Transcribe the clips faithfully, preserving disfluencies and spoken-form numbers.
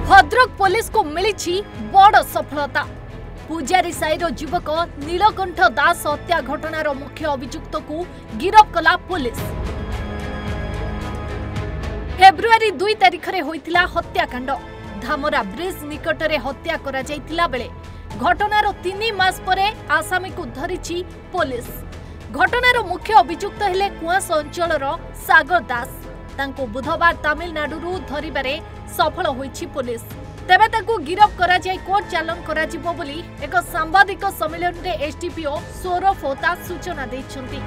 Bhadrak police को मिली बड़ सफलता। पूजारी साईर युवक नीलकंठ दास हत्या घटनार मुख्य अभियुक्त को गिरफ कला पुलिस। फेब्रुआरी दुई तारिख में होइतिला हत्याकांड। धामरा ब्रिज निकटरे हत्या करा जाइतिला बेले घटनार तीन मास परे आसामी को धरिछि पुलिस। घटनार मुख्य अभियुक्त हेले कुआस अंचलर सागर दास। तांको बुधवार तमिलनाडु धरिबारे सफल होइछि पुलिस। तेबे तांको गिरफ करा जाय कोर्ट चालान करा जिवो बोली एक सांबादिक सम्मेलन रे एसडीपीओ सौरभ होता सूचना दैछन्ति।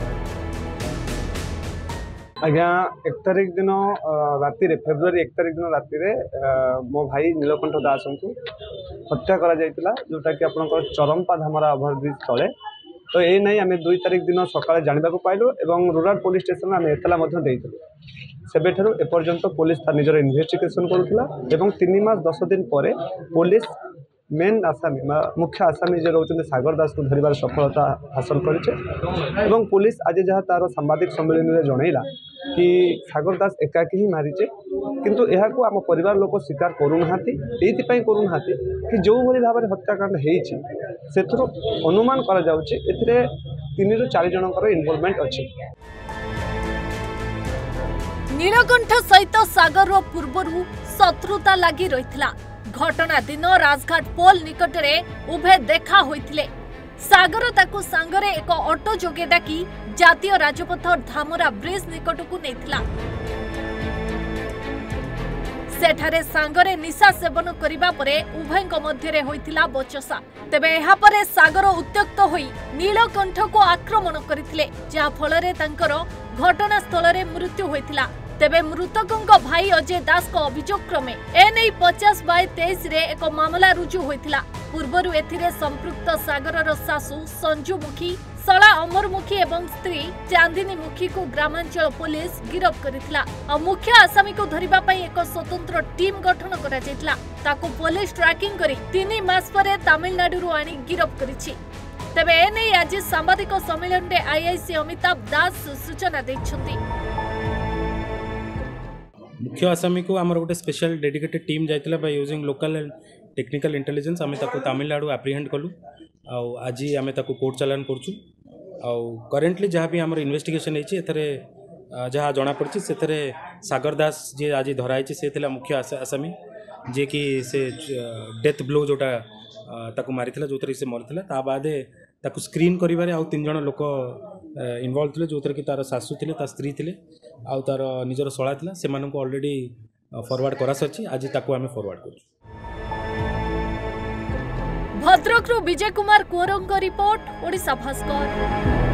आज्ञा एक तारीख दिन राति रे फेब्रुआरी एक तारीख दिन राति रे मो भाई नीलकंठ दास को हत्या करा जायतिला, जोटा कि आपनकर चरमपा धामरा ओवरब्रिज तले। तो ए नहीं आम दुई तारीख दिन सकाळे जानिबा को पाइलु एवं रूरल पुलिस स्टेशन आम एतला मध्य देइथिलु। सेबेठारु एपर्यंत पुलिस तार निजर इन्वेस्टिगेशन करुथिला एवं तीन मास दस दिन परे पुलिस मेन आसामी मुख्य आसामी जे रहउछन सागर दास को धरिबार सफलता हासिल करिছে एवं पुलिस आज जहाँ तार सांबादिक सम्मेलन में जनइला कि सागर दास एकाकी ही मारिचे, किंतु यह को आम परिवार लोक स्वीकार करूनाहांती। एइथिपाई करूनाहांती कि जो भली भाव में हत्याकांड हेइछि सेथरो अनुमान करा जाउछि एथिरे तीन रु चार जनकर इन्वॉल्वमेंट अछि। नीलकंठ सहित सागर पूर्वरु शत्रुता लगी रहिथिला। घटना दिन राजघाट पोल निकटरे उभे देखा होइथिले। सागर ताकू सांगरे एक ऑटो जोगे डाकी जातीय राजपथ धामरा ब्रिज निकट को नेथिला। सेठारे सांगरे निशा सेवन करिबा परे उभयक मध्यरे होइथिला बचसा। तेबे एहा परे सागर उत्त्यक्त होई नीलकंठ को आक्रमण करिथिले, जा फलरे तांकर घटनास्थल रे मृत्यु होइथिला। तेबे मृतकंक भाई अजय दास को अभियोग क्रमे एने पचास बाय तेईस रे एक मामला रुजु होइथिला। पूर्वरु एथिरे संपृक्त सागरर सासू संजू मुखी, सला अमर मुखी एवं स्त्री चांदिनी मुखी को ग्रामांचल पुलिस गिरफ करिथिला। आ मुख्य आसामी को धरिबा पई एक स्वतंत्र टीम गठन करा जायतिला। ताको पुलिस ट्रैकिंग करी तीन मास परे तमिलनाडु रु आनी गिरफ करिछि। तेबे एने आज सांबादिक सम्मेलन रे आईआईसी अमिताभ दास सूचना दैछन्ति। मुख्य आसामी को आमर गोटे स्पेशल डेडिकेटेड टीम जाइतिला by using local and technical intelligence आमे ताको तमिलनाडु एप्रिहेंड कलु। आ आज आमे ताको कोर्ट चालान करछु। आ करेंटली जहाँ भी आमर इन्वेस्टिगेशन हेछि एथरे जहाँ जना पड़छि सेथरे सागर दास जे आज धराइछि से थिला मुख्य आसामी, जे कि से डेथ ब्लो जोटा ताको मारिथिला जोतरे से मरथिला। ता बादे ताको स्क्रीन करिबारे आ तीन जण लोक इन्वॉल्व थिले, जोतरे कि तार सासू थिले, ता स्त्री थिले, आ तार निजर सळा थिला। सेमानन को ऑलरेडी फॉरवर्ड करा सछि। आज ताको आमे फॉरवर्ड करछु। भद्रक रो विजय कुमार कुंवरंग रिपोर्ट, ओडिशा भास्कर।